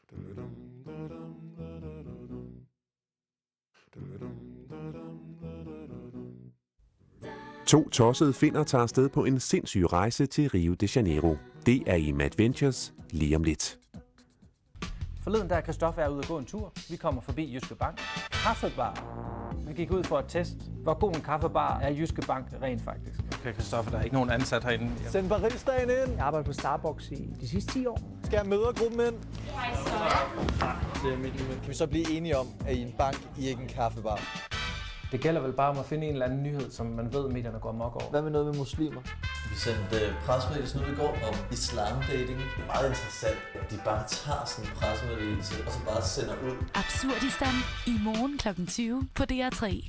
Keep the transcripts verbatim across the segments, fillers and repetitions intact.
To tossede finner tager afsted på en sindssyg rejse til Rio de Janeiro. Det er i Madventures lige om lidt. Forleden der er Christoffer ude at gå en tur. Vi kommer forbi Jyske Bank. Kaffebar. Man gik ud for at teste, hvor god en kaffebar er Jyske Bank rent faktisk. Okay, Christoffer, der er ikke nogen ansat herinde. Send baristaen ind. Jeg arbejder på Starbucks i de sidste ti år. Skal jeg møde gruppen ind? Hej så. Det er Mikkel. Kan vi så blive enige om, at I er en bank, I er ikke en kaffebar? Det gælder vel bare om at finde en eller anden nyhed, som man ved, medierne går amok over. Hvad med noget med muslimer? Vi sendte pressemeddelelse nu i går om islamdating. Det er meget interessant, at de bare tager sådan en pressemeddelelse og så bare sender ud. Absurdistan i morgen klokken tyve på D R tre.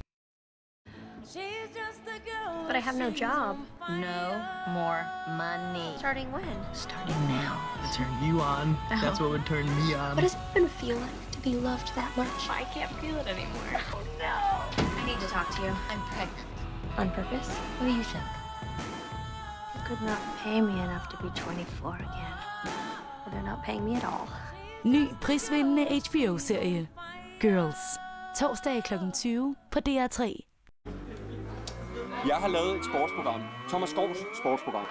But I have no job. No more money. Starting when? Starting now. To turn you on, Oh. that's what would turn me on. What does it even feel like to be loved that much? I can't feel it anymore. Oh no. I need to talk to you. I'm pregnant. On purpose? What do you think? You could not pay me enough to be twenty-four again. But they're not paying me at all. Ny prisvindende H B O-serie Girls. Torsdag klokken tyve på D R tre. Jeg har lavet et sportsprogram. Thomas Skovs sportsprogram.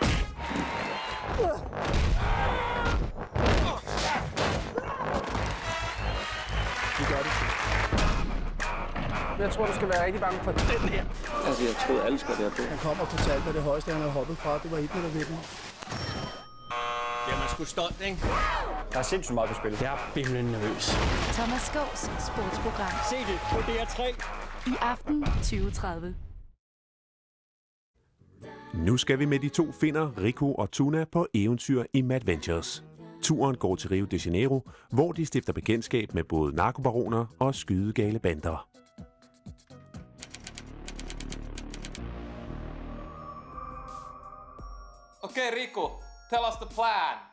Vi gør det. Jeg tror, du skal være rigtig bange for den her. Altså, jeg troede, alle skulle være på. Han kom og fortalte, at det højeste, han havde hoppet fra, det var et meter ved den. Jamen, sgu stolt, ikke? Der er sindssygt meget på spil. Jeg er bimlende nervøs. Thomas Skovs sportsprogram. Se det på D R tre. I aften tyve tredive. Nu skal vi med de to finner, Rico og Tuna, på eventyr i Madventures. Turen går til Rio de Janeiro, hvor de stifter bekendtskab med både narkobaroner og skydegale bander. Okay, Rico, tell us the plan.